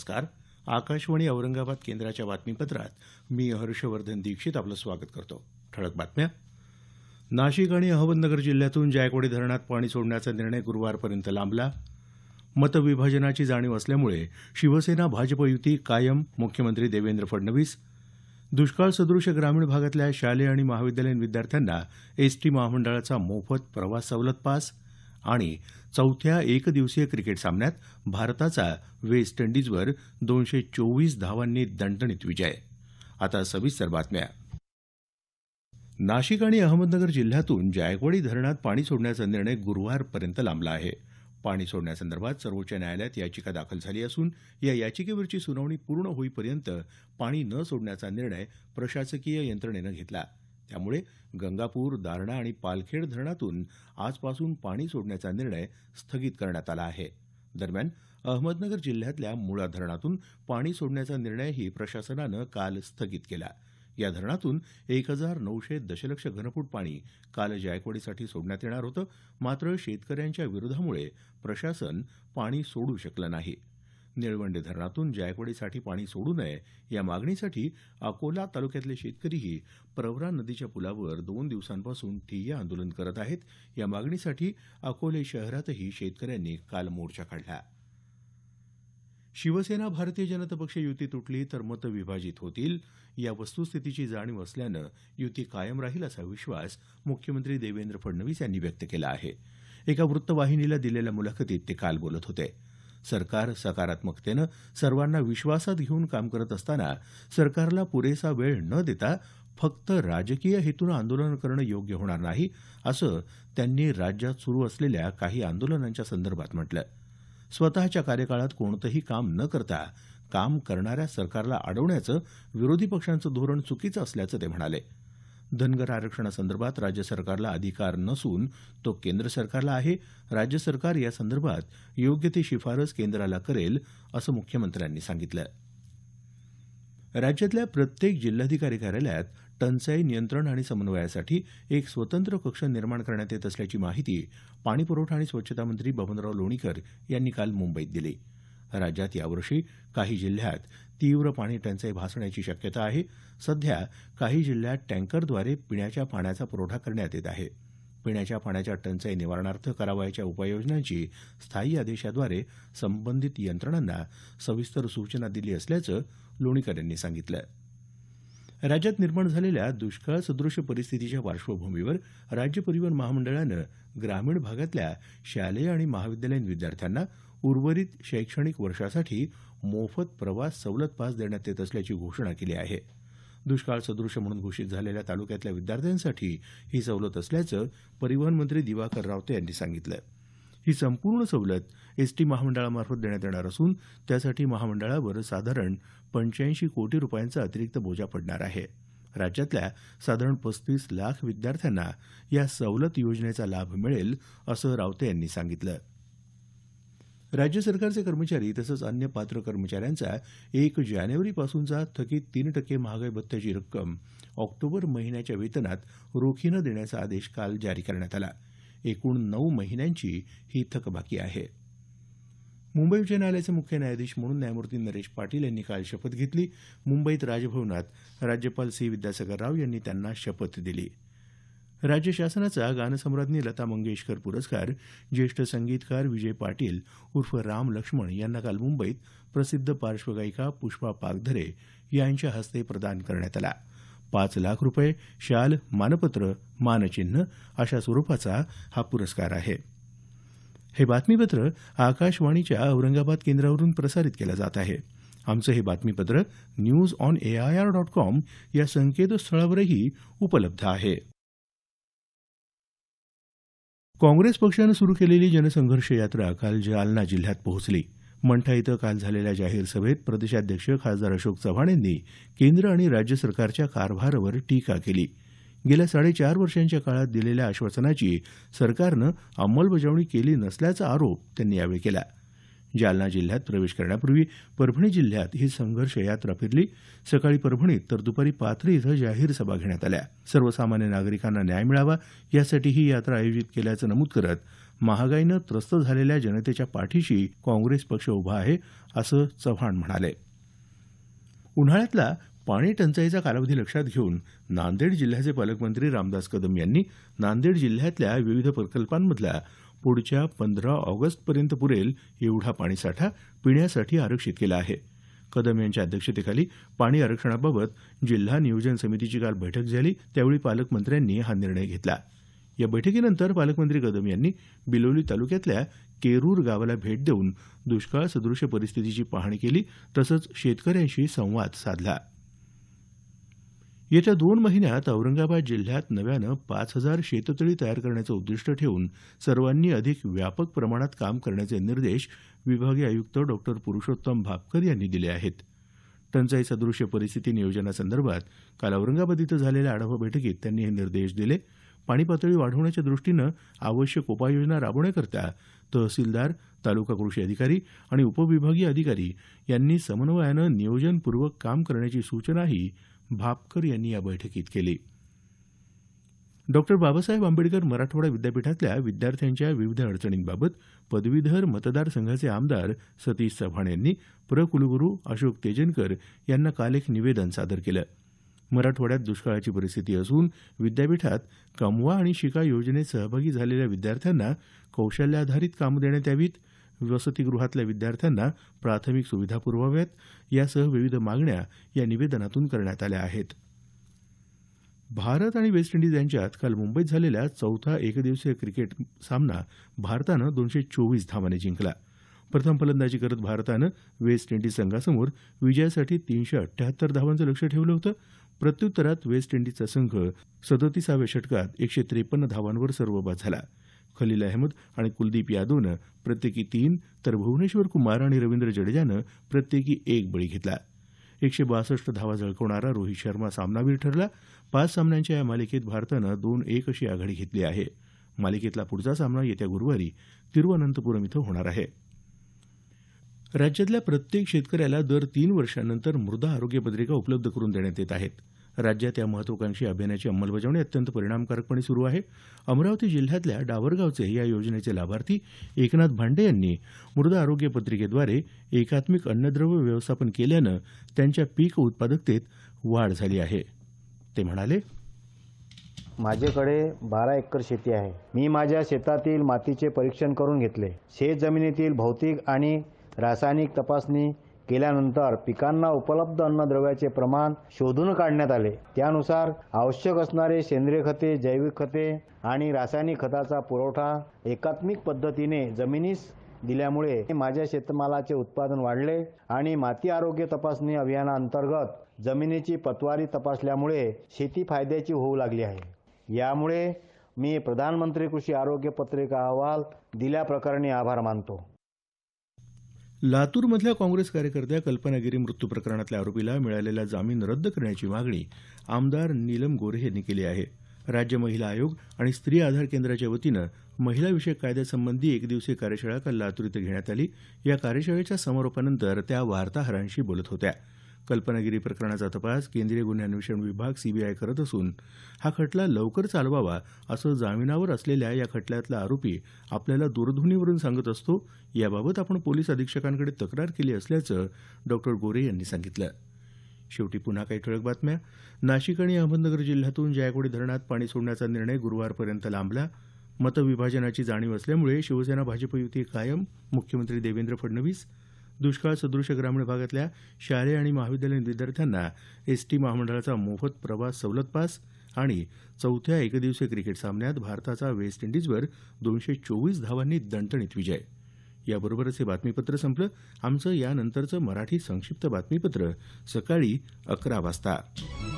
नमस्कार. आकाशवाणी औरंगाबाद केंद्राच्या बातमीपत्रात मी हर्षवर्धन दीक्षित आपलं स्वागत करतो. ठळक बातम्या. नाशिक आणि अहमदनगर जिल्ह्यातून जायकवाडी धरणात पाणी सोडण्याचा निर्णय गुरुवारपर्यंत लांबला. मतविभाजनाची जाणीव असल्यामुळे शिवसेना भाजप युती कायम, मुख्यमंत्री देवेंद्र फडणवीस. दुष्काळसदृश ग्रामीण भागातल्या शालेय आणि महाविद्यालयीन विद्यार्थ्यांना एसटी महामंडळाचा मोफत प्रवास सवलत पास. आणि चौथ्या एकदिवसीय क्रिकेट सामन्यात भारताचा वेस्ट इंडीजवर 224 धावांनी दणदणीत विजय. आता सविस्तर बातम्या. नाशिक आणि अहमदनगर जिल्ह्यातून जायकवाडी धरणात पाणी सोडण्याचा निर्णय गुरुवारपर्यंत लांबला आहे. पाणी सोडण्यासंदर्भात सर्वोच्च न्यायालयात याचिका दाखल झाली असून या याचिकेवरची सुनावणी पूर्ण होईपर्यंत पाणी न सोडण्याचा निर्णय प्रशासकीय यंत्रणेनं घेतला. त्यामुळे गंगापूर, दारणा आणि पालखेड धरणातून आजपासून पाणी सोडण्याचा निर्णय स्थगित करण्यात आला आहे. दरम्यान अहमदनगर जिल्ह्यातल्या मुळा धरणातून पाणी सोडण्याचा निर्णयही प्रशासनानं काल स्थगित केला. या धरणातून 1,900 दशलक्ष घनफूट पाणी काल जायकवाडीसाठी सोडण्यात येणार होतं. मात्र शेतकऱ्यांच्या विरोधामुळे प्रशासन पाणी सोडू शकलं नाही. निळवंडे धरणातून जायकवाडीसाठी पाणी सोडू नये या मागणीसाठी अकोला तालुक्यातले शेतकरीही प्रवरा नदीच्या पुलावर 2 दिवसांपासून ठिय्या आंदोलन करत आहेत. या मागणीसाठी अकोले शहरातही शेतकऱ्यांनी काल मोर्चा काढला. शिवसेना भारतीय जनता पक्ष युती तुटली तर मतं विभाजित होतील या वस्तुस्थितीची जाणीव असल्यानं युती कायम राहील असा विश्वास मुख्यमंत्री देवेंद्र फडणवीस यांनी व्यक्त केला आहे. एका वृत्तवाहिनीला दिलेल्या मुलाखतीत ते काल बोलत होते. सरकार सकारात्मकतेनं सर्वांना विश्वासात घेऊन काम करत असताना सरकारला पुरेसा वेळ न देता फक्त राजकीय हेतूनं आंदोलन करणं योग्य होणार नाही, असं त्यांनी राज्यात सुरू असलेल्या काही आंदोलनांच्या संदर्भात म्हटलं. स्वतःच्या कार्यकाळात कोणतंही काम न करता काम करणाऱ्या सरकारला अडवण्याचं विरोधी पक्षांचं धोरण चुकीचं असल्याचं ते म्हणाले. धनगर आरक्षणासंदर्भात राज्य सरकारला अधिकार नसून तो केंद्र सरकारला आहे. राज्य सरकार या संदर्भात योग्य ती शिफारस केंद्राला करेल, असं मुख्यमंत्र्यांनी सांगितलं. राज्यातल्या प्रत्येक जिल्हाधिकारी कार्यालयात टंचाई नियंत्रण आणि समन्वयासाठी एक स्वतंत्र कक्ष निर्माण करण्यात येत असल्याची माहिती पाणीपुरवठा आणि स्वच्छता मंत्री बबनराव लोणीकर यांनी काल मुंबईत दिली. राज्यात यावर्षी काही जिल्ह्यात तीव्र पाणी टंचाई भासण्याची शक्यता आहे. सध्या काही जिल्ह्यात टँकरद्वारे पिण्याच्या पाण्याचा पुरवठा करण्यात येत आहे. पिण्याच्या पाण्याच्या टंचाई निवारणार्थ करावयाच्या उपाययोजनांची स्थायी आदेशाद्वारे संबंधित यंत्रणांना सविस्तर सूचना दिली असल्याचं लोणीकर यांनी सांगितलं. राज्यात निर्माण झालेल्या दुष्काळसदृश परिस्थितीच्या पार्श्वभूमीवर राज्य परिवहन महामंडळानं ग्रामीण भागातल्या शालेय आणि महाविद्यालयीन विद्यार्थ्यांना उर्वरित शैक्षणिक वर्षासाठी मोफत प्रवास सवलत पास देण्यात येत असल्याची घोषणा केली आहे. दुष्काळसदृश म्हणून घोषित झालेल्या तालुक्यातल्या विद्यार्थ्यांसाठी ही सवलत असल्याचं परिवहन मंत्री दिवाकर रावते यांनी सांगितलं. ही संपूर्ण सवलत एसटी महामंडळामार्फत देण्यात येणार असून त्यासाठी महामंडळावर साधारण 85 कोटी रुपयांचा अतिरिक्त बोजा पडणार आहे. राज्यातल्या साधारण 35 लाख विद्यार्थ्यांना या सवलत योजनेचा लाभ मिळेल, असं रावते यांनी सांगितलं. राज्य सरकारचे कर्मचारी तसंच अन्य पात्र कर्मचाऱ्यांचा 1 जानेवारीपासूनचा थकीत 3% महागाई भत्त्याची रक्कम ऑक्टोबर महिन्याच्या वेतनात रोखीनं देण्याचा आदेश काल जारी करण्यात आला. एकूण 9 महिन्यांची ही थकबाकी आहे. मुंबई उच्च न्यायालयाचे मुख्य न्यायाधीश म्हणून न्यायमूर्ती नरेश पाटील यांनी काल शपथ घेतली. मुंबईत राजभवनात राज्यपाल सी विद्यासागर राव यांनी त्यांना शपथ दिली. राज्य शासनाचा गानसम्राज्ञी लता मंगेशकर पुरस्कार ज्येष्ठ संगीतकार विजय पाटील उर्फ राम लक्ष्मण यांना काल मुंबईत प्रसिद्ध पार्श्वगायिका पुष्पा पागधरे यांच्या हस्ते प्रदान करण्यात आला. 5 लाख रुपये, शाल, मानपत्र, मानचिन्ह अशा स्वरूपाचा हा पुरस्कार आहे. हे बातमीपत्र आकाशवाणीच्या औरंगाबाद केंद्रावरून प्रसारित केलं जात आहे. आमचं हे बातमीपत्र newsonair.com या संकेतस्थळावरही उपलब्ध आहे. काँग्रेस पक्षानं सुरू केलेली जनसंघर्ष यात्रा काल जालना जिल्ह्यात पोहोचली. मंठा इथं काल झालेल्या जाहीर सभेत प्रदेशाध्यक्ष खासदार अशोक चव्हाण यांनी केंद्र आणि राज्य सरकारच्या कारभारावर टीका केली. गेल्या 4.5 वर्षांच्या काळात दिलेल्या आश्वासनाची सरकारनं अंमलबजावणी केली नसल्याचा आरोप त्यांनी यावेळी केला. जालना जिल्ह्यात प्रवेश करण्यापूर्वी परभणी जिल्ह्यात ही संघर्ष यात्रा फिरली. सकाळी परभणीत तर दुपारी पाथरी इथं जाहीर सभा घेण्यात आल्या. सर्वसामान्य नागरिकांना न्याय मिळावा यासाठी ही यात्रा आयोजित केल्याचं नमूद करत महागाईनं त्रस्त झालेल्या जनतेच्या पाठीशी काँग्रेस पक्ष उभा आहे असं चव्हाण म्हणाले. उन्हाळ्यातला पाणी टंचाईचा कालावधी लक्षात घेऊन नांदेड जिल्ह्याचे पालकमंत्री रामदास कदम यांनी नांदेड जिल्ह्यातल्या विविध प्रकल्पांमधला पुढच्या 15 ऑगस्टपर्यंत पुरेल एवढा पाणीसाठा पिण्यासाठी आरक्षित केला आहे. कदम यांच्या अध्यक्षतेखाली पाणी आरक्षणाबाबत जिल्हा नियोजन समितीची काल बैठक झाली. त्यावेळी पालकमंत्र्यांनी हा निर्णय घेतला. या बैठकीनंतर पालकमंत्री कदम यांनी बिलोली तालुक्यातल्या केरूर गावाला भेट देऊन दुष्काळ सदृश परिस्थितीची पाहणी केली. तसंच शेतकऱ्यांशी संवाद साधला. येत्या 2 महिन्यात औरंगाबाद जिल्ह्यात नव्यानं 5,000 शेततळी तयार करण्याचं उद्दिष्ट ठेवून सर्वांनी अधिक व्यापक प्रमाणात काम करण्याचे निर्देश विभागीय आयुक्त डॉ. पुरुषोत्तम भापकर यांनी दिले आहेत. टंचाई सदृश्य परिस्थिती नियोजनासंदर्भात काल औरंगाबाद इथं झालेल्या आढावा बैठकीत त्यांनी हे निर्देश दिले. पाणी पातळी वाढवण्याच्या दृष्टीनं आवश्यक उपाययोजना राबवण्याकरता तहसीलदार, तालुका कृषी अधिकारी आणि उपविभागीय अधिकारी यांनी समन्वयानं नियोजनपूर्वक काम करण्याची सूचनाही भापकर यांनी या बैठकीत केली. डॉ. बाबासाहेब आंबेडकर मराठवाडा विद्यापीठातल्या विद्यार्थ्यांच्या विविध अडचणींबाबत पदवीधर मतदारसंघाचे आमदार सतीश चव्हाण यांनी कुलगुरू अशोक तेजनकर यांना काल एक निवेदन सादर केलं. मराठवाड्यात दुष्काळाची परिस्थिती असून विद्यापीठात कमवा आणि शिका योजनेत सहभागी झालेल्या विद्यार्थ्यांना कौशल्याधारित कामं देण्यात यावीत, वसतिगृहातल्या विद्यार्थ्यांना प्राथमिक सुविधा पुरवाव्यात यासह विविध मागण्या या निवेदनातून करण्यात आल्या आहेत. भारत आणि वेस्ट इंडिज यांच्यात काल मुंबईत झालेला चौथा एकदिवसीय क्रिकेट सामना भारतानं 224 धावांनी जिंकला. प्रथम फलंदाजी करत भारतानं वेस्ट इंडिज संघासमोर विजयासाठी 378 धावांचं लक्ष्य ठेवलं होतं. प्रत्युत्तरात वेस्ट इंडिजचा संघ 37व्या षटकात 153 धावांवर सर्वबाद झाला. खलील अहमद आणि कुलदीप यादवनं प्रत्येकी 3 तर भुवनेश्वर कुमार आणि रवींद्र जडेजानं प्रत्येकी 1 बळी घेतला. 162 धावा झळकवणारा रोहित शर्मा सामनावीर ठरला. 5 सामन्यांच्या या मालिकेत भारतानं 2-1 अशी आघाडी घेतली आहे. मालिकेतला पुढचा सामना येत्या गुरुवारी तिरुवनंतपुरम इथं होणार आहे. राज्यातल्या प्रत्येक शेतकऱ्याला दर 3 वर्षांनंतर मृदा आरोग्य पत्रिका उपलब्ध करून देण्यात येत आहेत. राज्यात या महत्वाकांक्षी अभियानाची अंमलबजावणी अत्यंत परिणामकारकपणे सुरू आहे. अमरावती जिल्ह्यातल्या डावरगावचे या योजनेचे लाभार्थी एकनाथ भांडे यांनी मृदा आरोग्य पत्रिकेद्वारे एकात्मिक अन्नद्रव्य व्यवस्थापन केल्यानं त्यांच्या पीक उत्पादकतेत वाढ झाली आहे. ते म्हणाले, माझ्याकडे 12 एकर शेती आहे. मी माझ्या शेतातील मातीचे परीक्षण करून घेतले. शेत जमिनीतील भौतिक आणि रासायनिक तपासणी केल्यानंतर पिकांना उपलब्ध अन्नद्रव्याचे प्रमाण शोधून काढण्यात आले. त्यानुसार आवश्यक असणारे सेंद्रिय खते, जैविक खते आणि रासायनिक खताचा पुरवठा एकात्मिक पद्धतीने जमिनीस दिल्यामुळे माझ्या शेतमालाचे उत्पादन वाढले आणि माती आरोग्य तपासणी अभियानांतर्गत जमिनीची प्रतवारी तपासल्यामुळे शेती फायद्याची होऊ लागली आहे. यामुळे मी प्रधानमंत्री कृषी आरोग्य पत्रिका अहवाल दिल्याप्रकरणी आभार मानतो. लातूरमधल्या काँग्रेस कार्यकर्त्या कल्पना गिरी मृत्यू प्रकरणातल्या आरोपीला मिळालेला जामीन रद्द करण्याची मागणी आमदार नीलम गोऱ्हे यांनी केली आहे. राज्य महिला आयोग आणि स्त्री आधार केंद्राच्या वतीनं महिला विषयक कायद्यासंबंधी एकदिवसीय कार्यशाळा काल लातूर इथं घेण्यात आली. या कार्यशाळेच्या समारोपानंतर त्या वार्ताहरांशी बोलत होत्या. कल्पनागिरी प्रकरणाचा तपास केंद्रीय गुन्हे अन्वेषण विभाग सीबीआय करत असून हा खटला लवकर चालवावा असं जामिनावर असलेल्या या खटल्यातला आरोपी आपल्याला दूरध्वनीवरून सांगत असतो. याबाबत आपण पोलीस अधीक्षकांकडे तक्रार केली असल्याचं डॉ. गोरे यांनी सांगितलं. शेवटी पुन्हा काही ठळक बातम्या. नाशिक आणि अहमदनगर जिल्ह्यातून जायकवाडी धरणात पाणी सोडण्याचा निर्णय गुरुवारपर्यंत लांबला. मतविभाजनाची जाणीव असल्यामुळे शिवसेना भाजप युती कायम, मुख्यमंत्री देवेंद्र फडणवीस. दुष्काळ सदृश ग्रामीण भागातल्या शालेय आणि महाविद्यालयीन विद्यार्थ्यांना एसटी महामंडळाचा मोफत प्रवास सवलत पास आणि चौथ्या एकदिवसीय क्रिकेट सामन्यात भारताचा वेस्ट इंडिजवर 224 धावांनी दणदणीत विजय. याबरोबरच हे बातमीपत्र संपलं. आमचं यानंतरचं मराठी संक्षिप्त बातमीपत्र सकाळी 11 वाजता.